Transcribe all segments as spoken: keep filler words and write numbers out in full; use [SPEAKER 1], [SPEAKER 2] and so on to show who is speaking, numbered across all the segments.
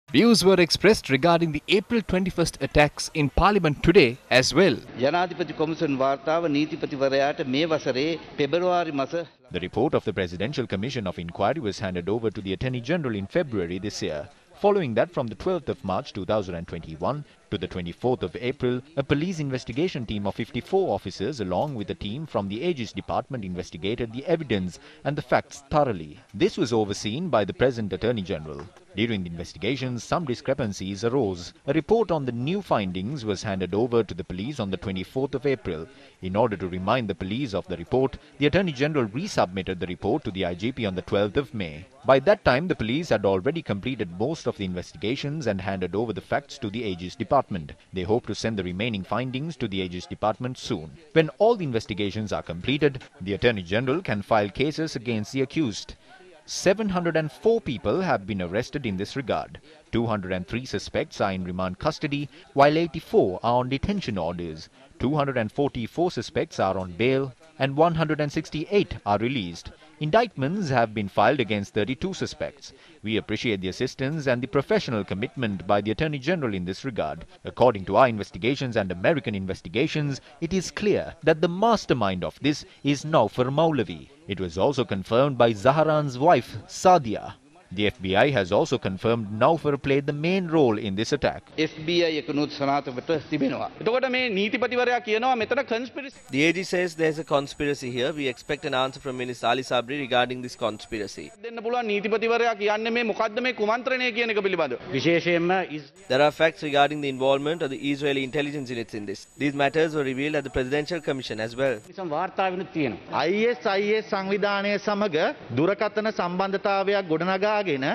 [SPEAKER 1] Views were expressed regarding the April twenty-first attacks in Parliament today as well.
[SPEAKER 2] ජනාධිපති කොමිසම් වාර්තාව නීතිපතිවරයාට මේ වසරේ පෙබරවාරි මාස.
[SPEAKER 3] The report of the Presidential Commission of Inquiry was handed over to the Attorney General in February this year. Following that, from the twelfth of March two thousand twenty-one to the twenty-fourth of April, a police investigation team of fifty-four officers along with a team from the Aegis Department investigated the evidence and the facts thoroughly. This was overseen by the present Attorney General. During the investigations, some discrepancies arose. A report on the new findings was handed over to the police on the twenty-fourth of April. In order to remind the police of the report, the Attorney General resubmitted the report to the I G P on the twelfth of May. By that time, the police had already completed most of the investigations and handed over the facts to the Aegis Department. They hope to send the remaining findings to the Aegis Department soon. When all the investigations are completed, the Attorney General can file cases against the accused. seven hundred four people have been arrested in this regard. two hundred three suspects are in remand custody, while eighty-four are on detention orders. two hundred forty-four suspects are on bail and one hundred sixty-eight are released. Indictments have been filed against thirty-two suspects. We appreciate the assistance and the professional commitment by the Attorney General in this regard. According to our investigations and American investigations, it is clear that the mastermind of this is Naufar Maulavi. It was also confirmed by Zaharan's wife, Sadia. The F B I has also confirmed Naufar played the main role in this attack.
[SPEAKER 2] F B I එකනුත් සනාථකට තිබෙනවා. එතකොට මේ නීතිපතිවරයා කියනවා මෙතන conspiracy.
[SPEAKER 4] The A G says there's a conspiracy here. We expect an answer from Minister Ali Sabri regarding this conspiracy.
[SPEAKER 2] දෙන්න පුළුවන් නීතිපතිවරයා කියන්නේ මේ මොකද්ද මේ කුමන්ත්‍රණය කියන එක පිළිබඳව. විශේෂයෙන්ම
[SPEAKER 4] There are facts regarding the involvement of the Israeli intelligence units in this. These matters were revealed at the Presidential Commission as well.
[SPEAKER 2] සම් වාර්තාවෙනුත් තියෙනවා.
[SPEAKER 5] I S I S සංවිධානය සමග දුරකථන සම්බන්ධතාවයක් ගොඩනගා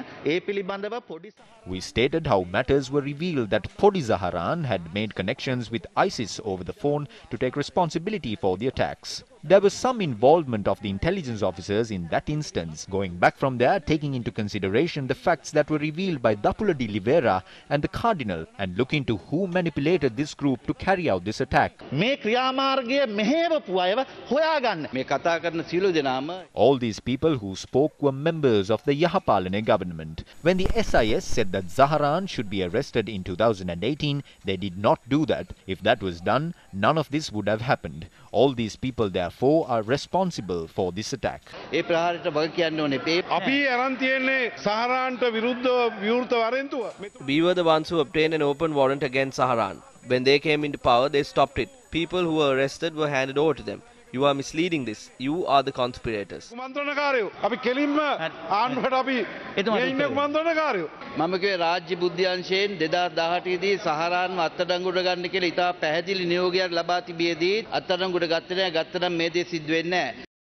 [SPEAKER 3] We stated how matters were revealed that Podi Zaharan had made connections with ISIS over the phone to take responsibility for the attacks. There was some involvement of the intelligence officers in that instance. Going back from there, taking into consideration the facts that were revealed by Dapula de Oliveira and the Cardinal, and look into who manipulated this group to carry out this attack. All these people who spoke were members of the Yahapalane government. When the S I S said that Zaharan should be arrested in two thousand eighteen, they did not do that. If that was done, none of this would have happened. All these people, therefore, are responsible for this attack.
[SPEAKER 2] ඒ ප්‍රහාරයට වග කියන්න ඕනේ.
[SPEAKER 6] අපි අරන් තියෙන්නේ සහරාන්ට විරුද්ධව විවෘත වරෙන්තුව.
[SPEAKER 4] We were the ones who obtained an open warrant against Saharan. When they came into power, they stopped it. People who were arrested were handed over to them. You are misleading this. You are the conspirators.
[SPEAKER 6] කුමන්ත්‍රණකාරයෝ අපි කෙලින්ම ආණ්ඩුවට අපි මේ ඉන්න කුමන්ත්‍රණකාරයෝ.
[SPEAKER 2] මම කිව්වේ රාජ්‍ය බුද්ධ්‍යංශයෙන් දෙදාස් දහඅට දී සහරාන්ව අත්අඩංගුවට ගන්න කියලා ඉතා පැහැදිලි නියෝගයක් ලබා තිබියදී අත්අඩංගුවට ගත්තේ නැහැ. ගත්ත නම් මේ දේ සිද්ධ වෙන්නේ නැහැ.